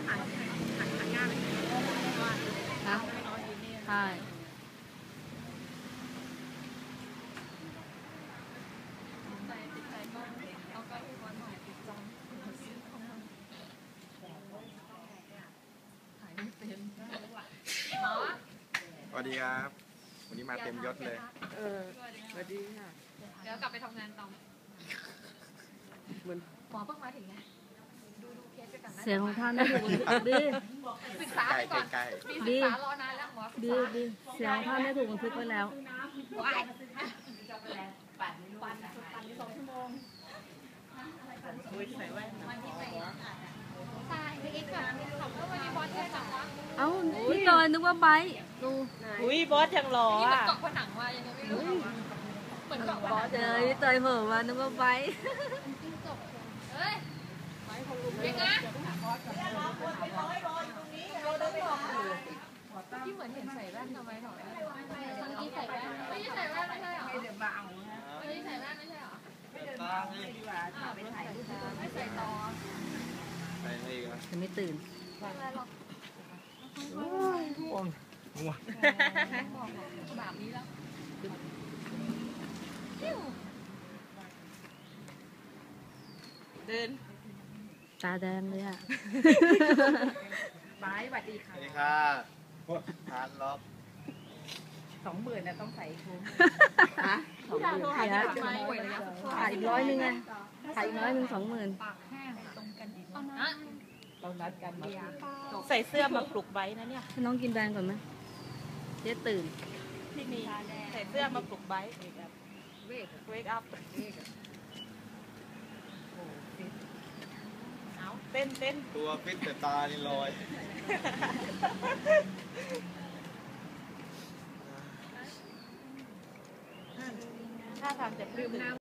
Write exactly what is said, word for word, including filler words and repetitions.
หายหายหายากนะใช่สวัสดีครับวันนี้มาเต็มยศเลยเออสวัสดีค่ะเดี๋ยวกลับไปทำงานต่อเหมือนหมอเพิ่งมาถึงไงดูดูเคสไปก่อนนะเสียงของท่านไม่ถูกเลยดีศึกษาไปก่อนมีศึกษารอนานแล้วหมอดีดีเสียงของท่านไม่ถูกบันทึกไว้แล้วว้ายปั่นปั่นปั่นสองชั่วโมงใส่แว่นใช่ไปอีกก่อนขับรถวันนี้บอสเท่จังวะเอ้าพี่จอยนึกว่าไบค์ดูอุ้ยบอสยังหล่อนี่มันอ่ะเกาะผนังว่ายังไงไม่รู้เหมือนเกาะบอสเจอพี่จอยเผลอมานึกว่าไบค์เฮ้ยยังไงที่เหมือนเห็นใส่แว่นทำไมถอดแว่นเมื่อกี้ใส่แว่นไม่ใช่ใส่แว่นไม่ใช่หรอเดี๋ยวเบาเมื่อกี้ใส่แว่นไม่ใช่หรอไม่ใส่ไม่ใส่ต่อไปอะไรอีกอ่ะยังไม่ตื่นอะไรหรอกง่วงง่วงแบบนี้แล้วเดินตาแดงเลยอ่ะบายสวัสดีค่ะสวัสดีค่ะทานล็อกสองหมื่นนะต้องใส่คุ้มฮะสองหมื่นถ่ายอีกร้อยนึงไงถ่ายอีกร้อยนึงสองหมื่นปากแห้งตรงกันอีกตอนนั้นเรานัดกันมาใส่เสื้อมาปลุกไว้นะเนี่ยให้น้องกินแบงก่อนไหมเจ๊ตื่นที่มีใส่เสื้อมาปลุกไว้เวกเวกอัพเต้นเต้นตัวฟิตแต่ตานี่ลอยถ้าทางจะปลื้ม